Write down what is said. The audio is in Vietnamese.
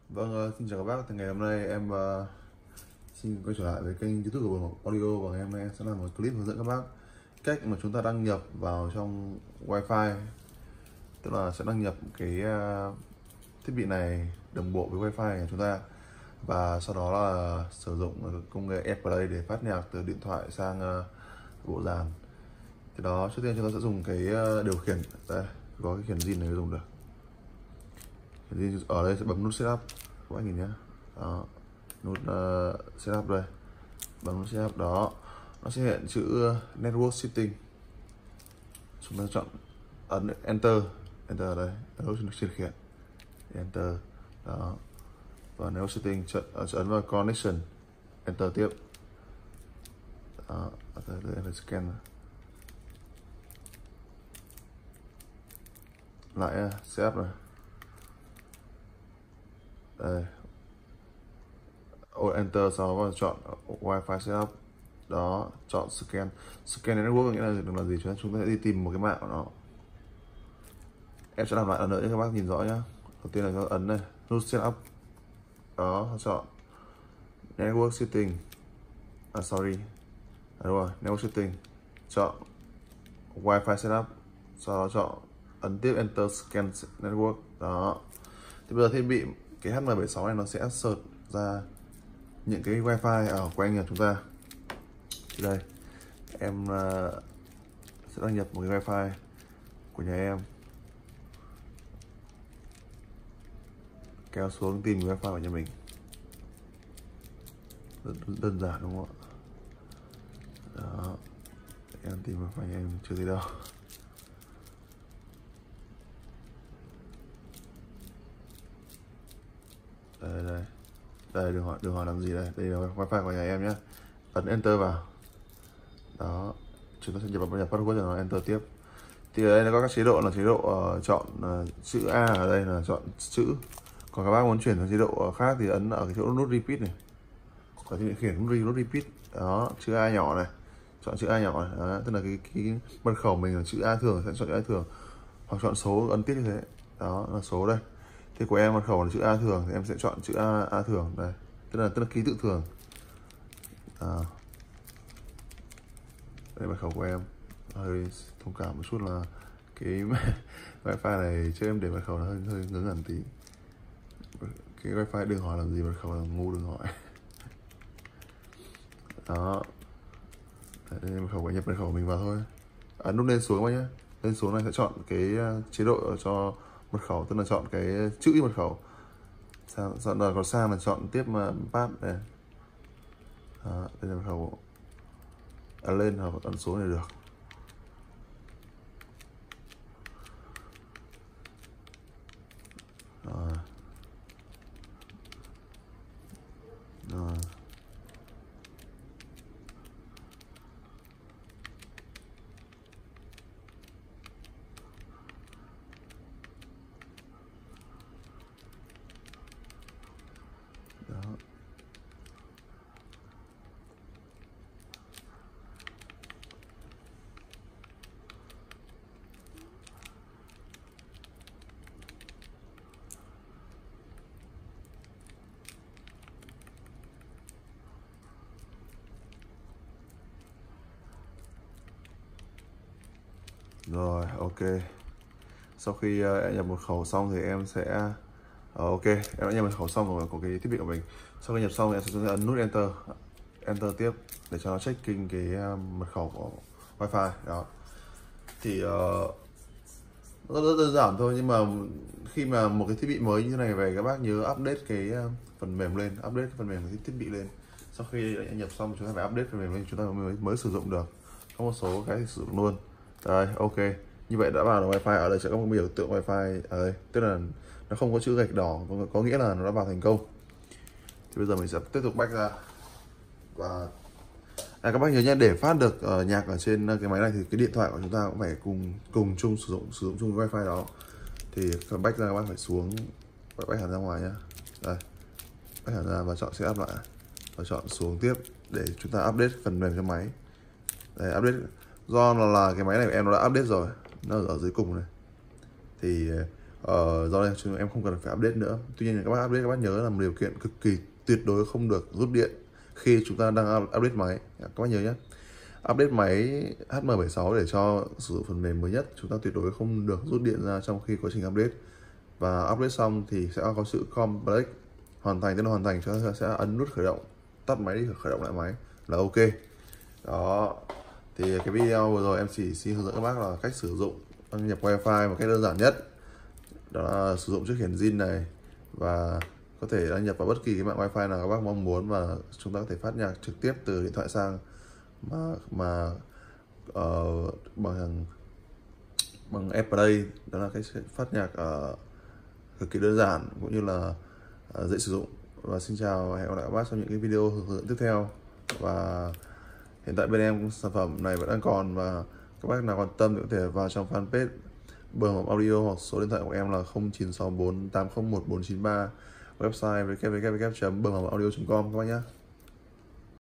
Vâng, xin chào các bác. Thì ngày hôm nay em xin quay trở lại với kênh YouTube của Bồng Audio, và ngày hôm nay em sẽ làm một clip hướng dẫn các bác cách mà chúng ta đăng nhập vào trong Wi-Fi, tức là sẽ đăng nhập cái thiết bị này đồng bộ với Wi-Fi của chúng ta, và sau đó là sử dụng công nghệ AirPlay để phát nhạc từ điện thoại sang bộ dàn. Thì đó, trước tiên chúng ta sẽ dùng cái điều khiển đây, có cái khiển zin này dùng được. Ở đây sẽ bấm nút setup, các bạn nhìn nhé. Đó, nút setup đây, bấm nút setup đó, nó sẽ hiện chữ network setting. Chúng ta chọn ấn enter ở đây, ấn điều khiển enter đó, và network setting ấn vào connection, enter tiếp đó, enter scan lại setup này đây, enter, sau đó chọn Wi-Fi setup đó, chọn scan network, nghĩa là gì? Chúng ta sẽ đi tìm một cái mạng của nó. Em sẽ làm lại lần nữa để các bác nhìn rõ nhá. Đầu tiên là các ấn này, nút setup đó, chọn network setting, đúng rồi, network setting, chọn Wi-Fi setup, sau đó chọn ấn tiếp enter scan network đó. Thì bây giờ thiết bị cái HM76 này nó sẽ search ra những cái Wi-Fi ở quanh nhà chúng ta. Thì đây, em sẽ đăng nhập một cái Wi-Fi của nhà em, kéo xuống tìm Wi-Fi của nhà mình. Đơn giản đúng không ạ? Đó, em tìm Wi-Fi nhà em chưa thấy đâu. Đây, đừng hỏi làm gì đây. Đây là Wi-Fi của nhà em nhé. Ấn enter vào đó, chúng ta sẽ nhập password cho nó, enter tiếp. Thì ở đây nó có các chế độ, là chế độ chọn chữ A, ở đây là chọn chữ. Còn các bác muốn chuyển sang chế độ khác thì ấn ở cái chỗ nút repeat này, có thể khiển nút repeat đó, chữ A nhỏ này, chọn chữ A nhỏ này đó, tức là cái mật khẩu mình là chữ A thường, sẽ chọn chữ A thường, hoặc chọn số, ấn tiếp như thế đó, là số đây. Thì của em mật khẩu là chữ A thường thì em sẽ chọn chữ A thường đây, tức là ký tự thường. Đây mật khẩu của em. Hơi thông cảm một chút là cái wifi này cho em để mật khẩu nó hơi ngớ ngẩn tí. Cái wifi đừng hỏi làm gì mật khẩu, là ngu đừng hỏi. Đó, đây mật khẩu, nhập mật khẩu mình vào thôi. Nút lên xuống các nhé. Lên xuống này sẽ chọn cái chế độ cho mật khẩu, tức là chọn cái chữ mật khẩu. Chọn đời còn sang là chọn tiếp mà pass này. Đó, đây là mật khẩu. Lên hoặc ấn xuống này được. Rồi. Rồi. Đó. Rồi, ok. Sau khi em nhập mật khẩu xong thì em sẽ ok, em đã nhập mật khẩu xong rồi của cái thiết bị của mình. Sau khi nhập xong thì em sẽ ấn nút enter tiếp để cho nó checking cái mật khẩu của Wi-Fi đó. Thì rất đơn giản thôi, nhưng mà khi mà một cái thiết bị mới như thế này về, các bác nhớ update cái phần mềm lên, update cái phần mềm của thiết bị lên. Sau khi đã nhập xong chúng ta phải update phần mềm lên, chúng ta mới sử dụng được. Có một số cái sử dụng luôn. Đây, ok. Như vậy đã vào được Wi-Fi. Ở đây sẽ có một biểu tượng Wi-Fi ở đây, tức là nó không có chữ gạch đỏ, có nghĩa là nó đã vào thành công. Thì bây giờ mình sẽ tiếp tục back ra, và các bác nhớ nhé, để phát được nhạc ở trên cái máy này thì cái điện thoại của chúng ta cũng phải cùng chung sử dụng chung với Wi-Fi đó. Thì back ra, các bác phải xuống, back hẳn ra ngoài nhé. Đây, back hẳn ra và chọn setup lại, và chọn xuống tiếp để chúng ta update phần mềm cho máy. Đây, update do là cái máy này của em nó đã update rồi, nó ở dưới cùng này. Thì Do đây em không cần phải update nữa. Tuy nhiên các bác update, các bác nhớ là một điều kiện cực kỳ tuyệt đối không được rút điện khi chúng ta đang update máy. Các bác nhớ nhé, update máy HM76 để cho sử dụng phần mềm mới nhất, chúng ta tuyệt đối không được rút điện ra trong khi quá trình update. Và update xong thì sẽ có sự complete hoàn thành, tức là hoàn thành, chúng ta sẽ ấn nút khởi động, tắt máy đi, khởi động lại máy là ok. Đó, thì cái video vừa rồi em chỉ xin hướng dẫn các bác là cách sử dụng đăng nhập wifi một cách đơn giản nhất, đó là sử dụng chiếc hiển zin này và có thể đăng nhập vào bất kỳ cái mạng wifi nào các bác mong muốn, và chúng ta có thể phát nhạc trực tiếp từ điện thoại sang bằng AirPlay. Đó là cái phát nhạc cực kỳ đơn giản cũng như là dễ sử dụng. Và xin chào và hẹn gặp lại các bác trong những cái video hướng dẫn tiếp theo. Và hiện tại bên em sản phẩm này vẫn đang còn, và các bác nào quan tâm thì có thể vào trong fanpage Bơm Hộp Audio hoặc số điện thoại của em là 0964 801 493, website www.bơmhộpaudio.com các bác nhé.